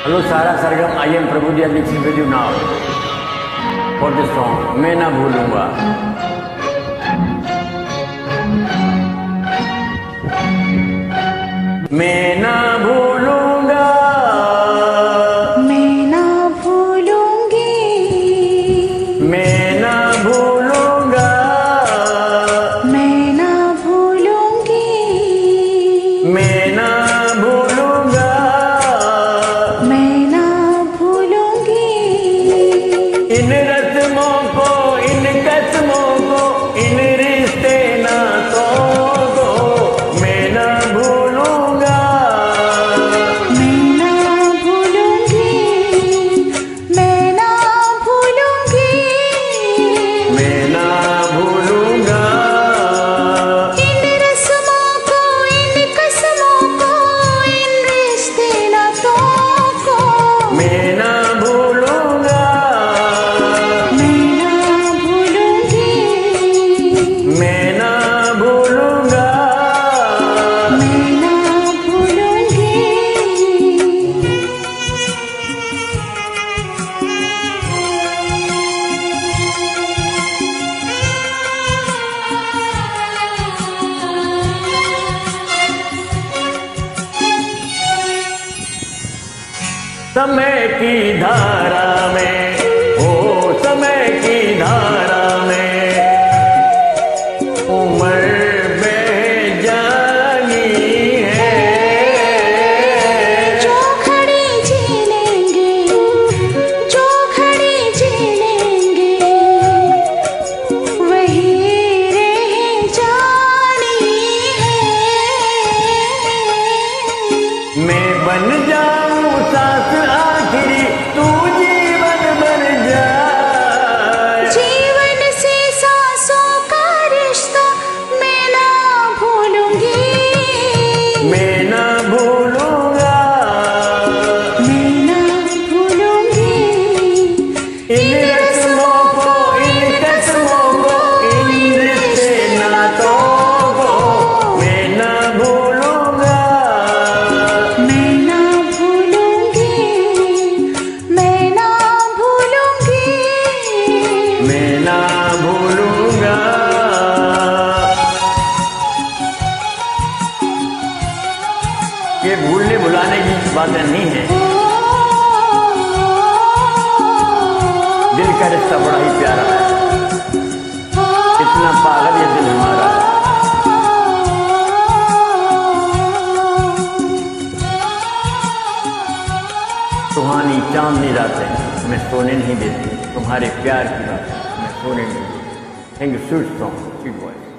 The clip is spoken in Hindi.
Hello Sara Sargam, I am Prabhudev mixing with you now for this song, मैं ना भूलूंगा। मैं ना भूलूंगा, मैं ना भूलूंगी, मैं ना भूलूंगा, मैं ना भूलूंगी, मैं ना भूलूंगा, मैं ना भूलूंगी। इन रस्मों को, इन कसमों को, इन रिश्ते नातों को मैं ना भूलूंगा, मैं ना भूलूंगी, मैं ना भूलूंगी, मैं ना भूलूंगा। इन रस्मों को, इन कसमों को, इन रिश्ते नातों को मैं ना भूलूंगा, मैं ना भूलूंगी, मैं ना भूलूंगा, मैं ना भूलूंगी। समय की धारा में, ओ समय की धारा में उम्र बह जानी है। जो खड़ी जी लेंगे, जो खड़ी जी लेंगे, वही रह जानी है। मैं बन जाऊं सांस आखिरी, तू जीवन बन जाए। जीवन से सांसों का रिश्ता मैं ना भूलूंगी, मैं ना भूलूंगा, मैं ना भूलूंगी। इन रस्मों को, इन कसमों को, इन रिश्ते नातों को मैं ना भूलूंगा, मैं ना भूलूंगी, मैं ना भूलूंगी, मैं ना भूलूंगा। ये भूलने भुलाने की बातें नहीं है, दिल का रिश्ता बड़ा ही प्यारा है, इतना पागल ये दिल हमारा है। सुहानी चांदनी रातें मैं सोने नहीं देती, तुम्हारे प्यार की बातें मैं सोने नहीं देती। Thank you, sweet song, sweet voice.